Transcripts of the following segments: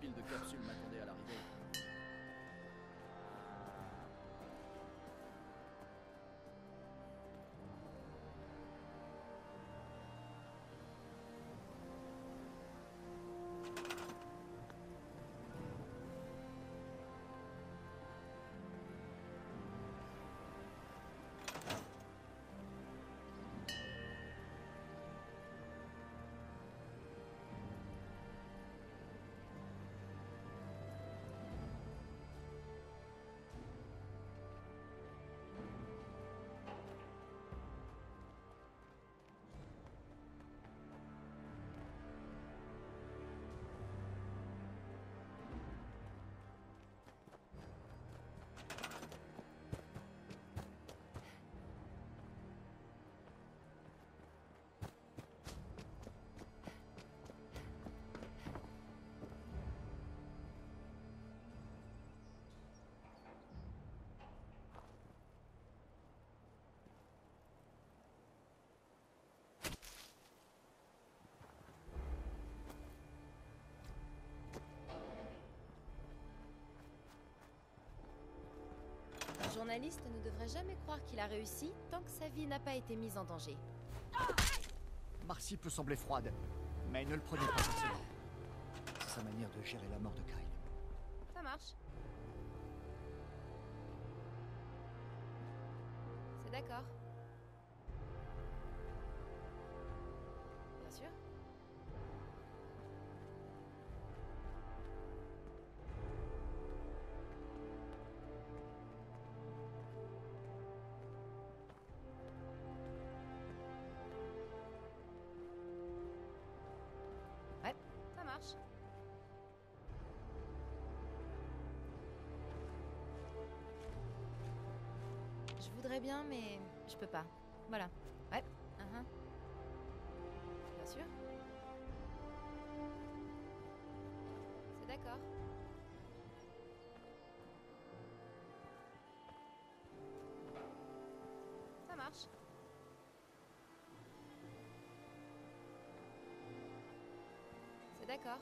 pile de capsules m'attendait à l'arrivée. Un journaliste ne devrait jamais croire qu'il a réussi tant que sa vie n'a pas été mise en danger. Marcy peut sembler froide, mais ne le prenez pas personnellement. C'est sa manière de gérer la mort de Kyle. Ça marche. C'est d'accord. Bien sûr. Ouais, ça marche. Je voudrais bien, mais je peux pas. Voilà. Ouais. Bien sûr. C'est d'accord. Ça marche. C'est d'accord.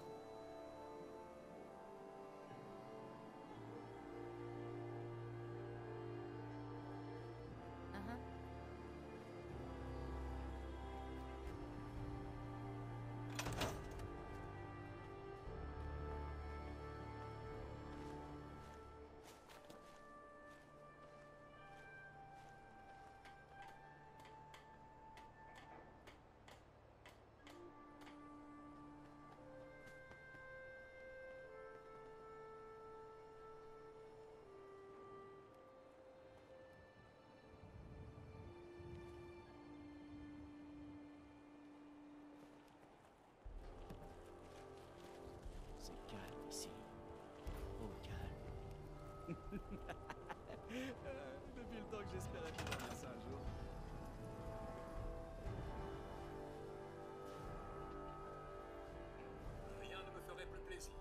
C'est calme ici. Oh, calme. Depuis le temps que j'espérais faire ça un jour. Rien ne me ferait plus plaisir.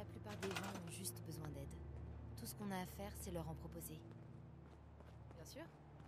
la plupart des gens ont juste besoin d'aide. Tout ce qu'on a à faire, c'est leur en proposer. Bien sûr.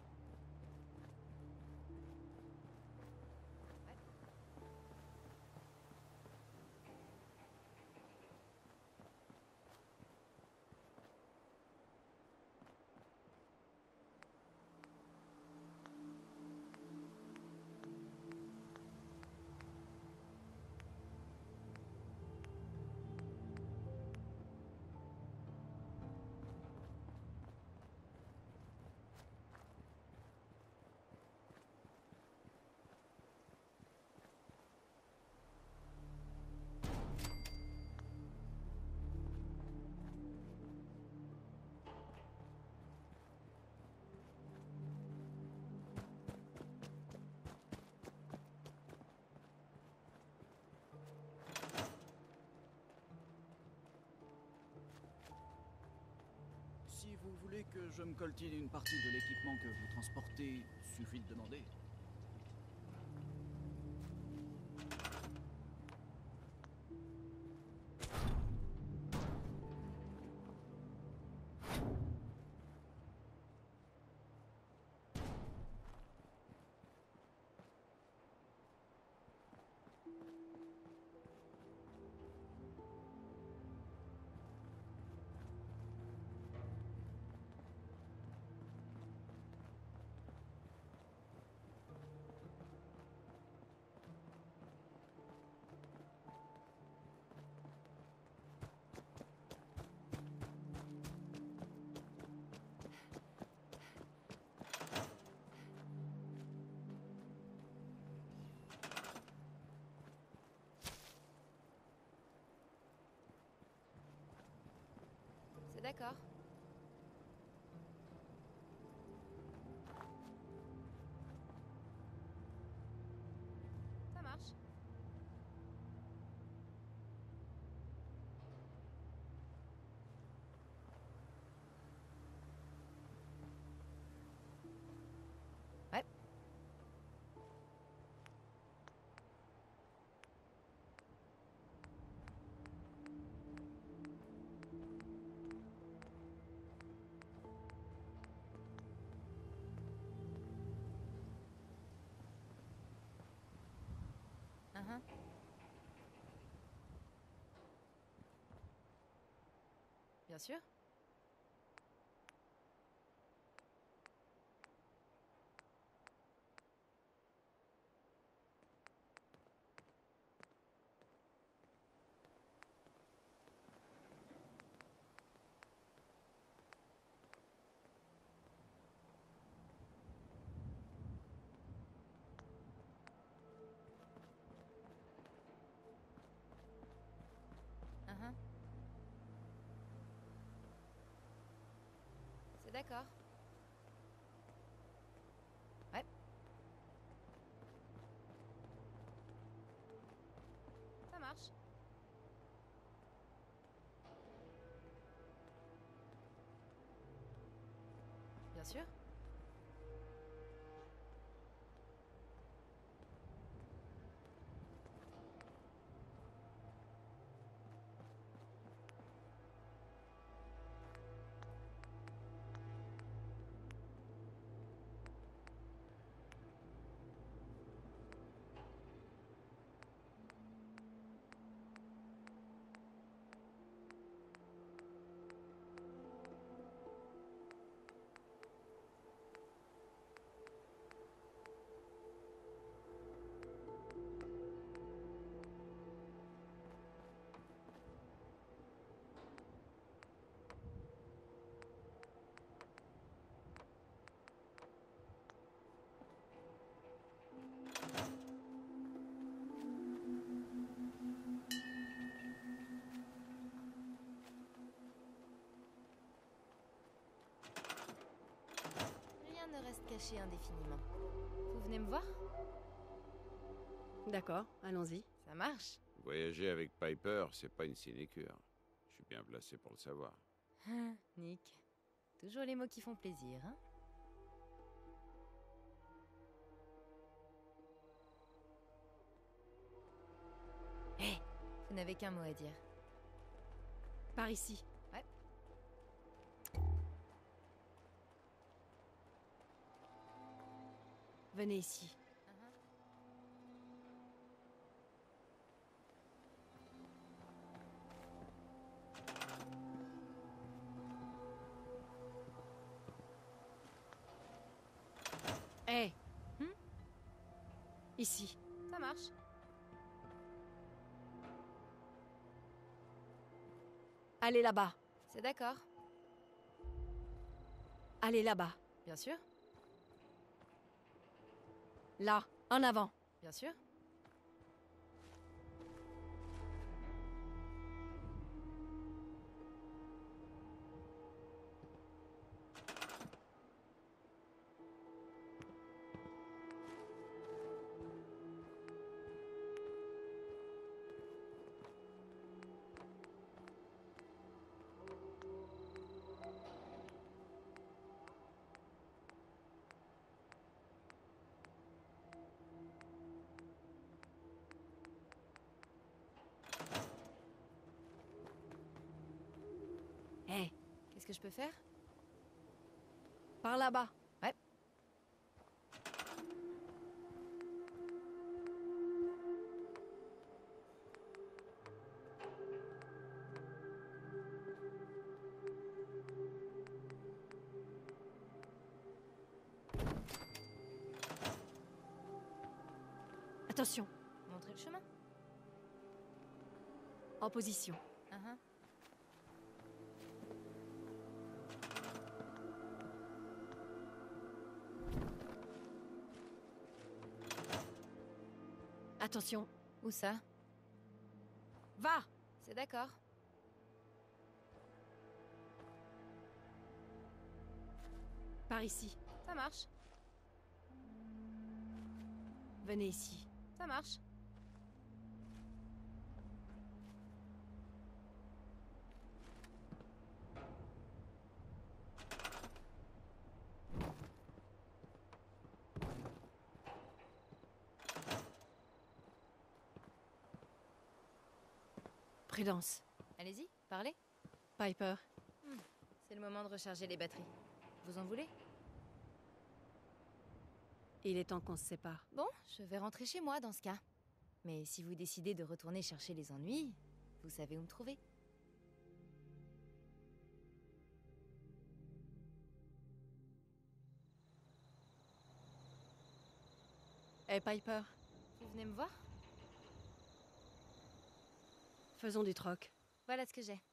Si vous voulez que je me coltine une partie de l'équipement que vous transportez, suffit de demander. C'est d'accord. Ça marche. Ouais. Uhum. Bien sûr. Uhum. C'est d'accord. Ouais. Ça marche. Bien sûr. Rien ne reste caché indéfiniment. Vous venez me voir? D'accord, allons-y. Ça marche. Voyager avec Piper, c'est pas une sinécure. Je suis bien placé pour le savoir. Nick. Toujours les mots qui font plaisir, hein? Hé, vous n'avez qu'un mot à dire. Par ici. Ouais. Venez ici. Hé. Ici. Ça marche. Allez là-bas. C'est d'accord. Allez là-bas. Bien sûr. Là. En avant. Bien sûr. Hé. Qu'est-ce que je peux faire? Par là-bas. Ouais. Attention. Montrer le chemin. En position. Uh-huh. Attention. Où ça? Va. C'est d'accord. Par ici. Ça marche. Venez ici. Ça marche. Prudence. Allez-y, parlez. Piper. C'est le moment de recharger les batteries. Vous en voulez? Il est temps qu'on se sépare. Bon, je vais rentrer chez moi dans ce cas. Mais si vous décidez de retourner chercher les ennuis, vous savez où me trouver. Hé, Piper. Vous venez me voir? Faisons du troc. Voilà ce que j'ai.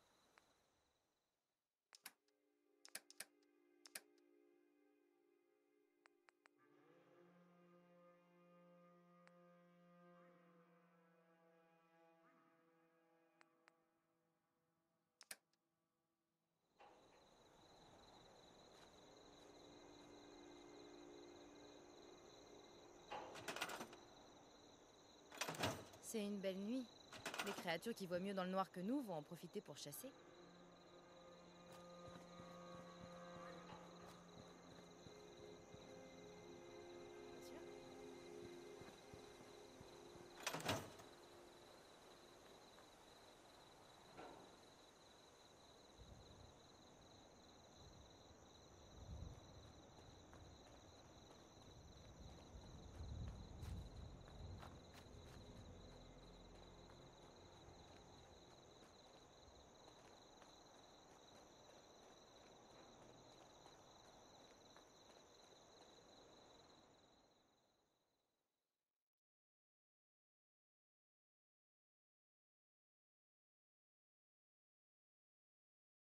C'est une belle nuit. Les créatures qui voient mieux dans le noir que nous vont en profiter pour chasser.